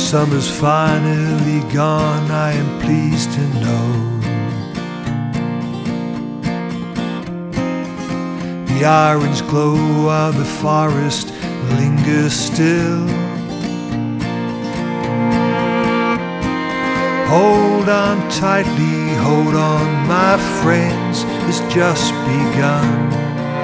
Summer's finally gone, I am pleased to know. The irons glow while the forest lingers still. Hold on tightly, hold on my friends, it's just begun.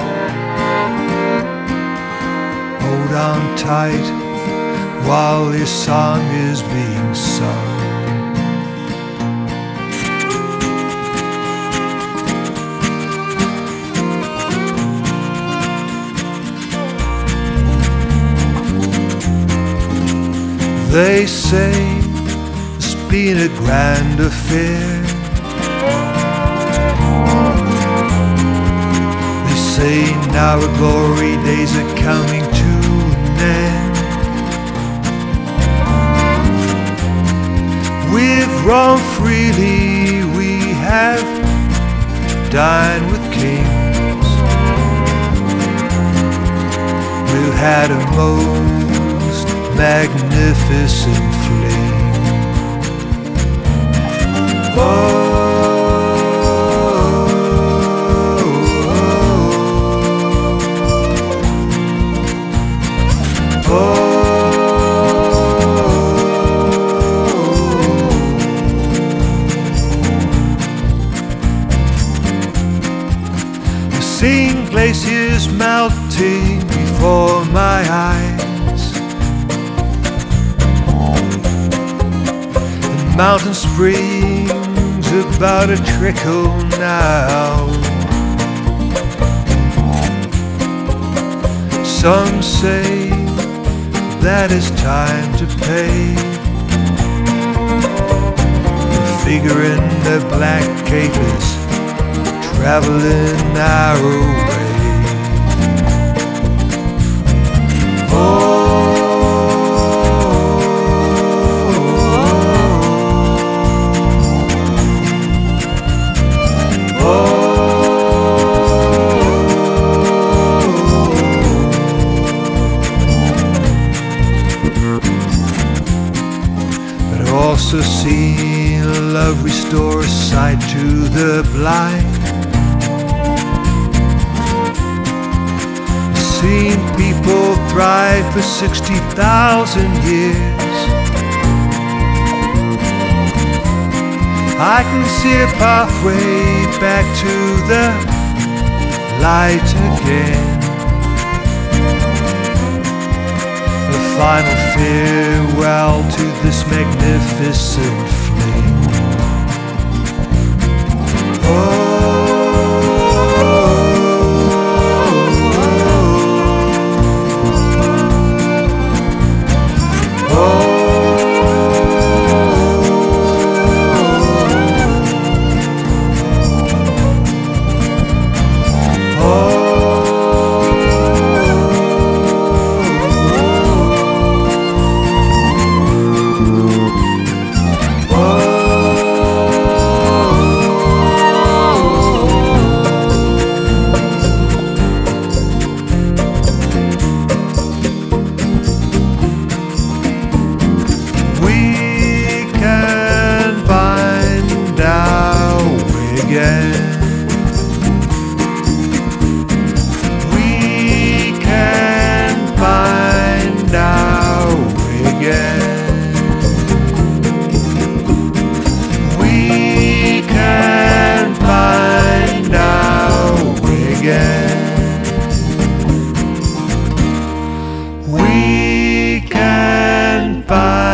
Hold on tight while this song is being sung. They say it's been a grand affair. They say now our glory days are coming to an end. We've roamed freely, we have dined with kings. We've had a most magnificent fling. Oh, oh, oh, I've seen glaciers melting before my eyes, mountain springs about a trickle now. Some say that it's time to pay. The figure in the black cape is traveling our way. Oh, also seen love restore sight to the blind. Seen people thrive for 60,000 years. I can see a pathway back to the light again. The final farewell to this magnificent fling. Oh, oh, oh, we can find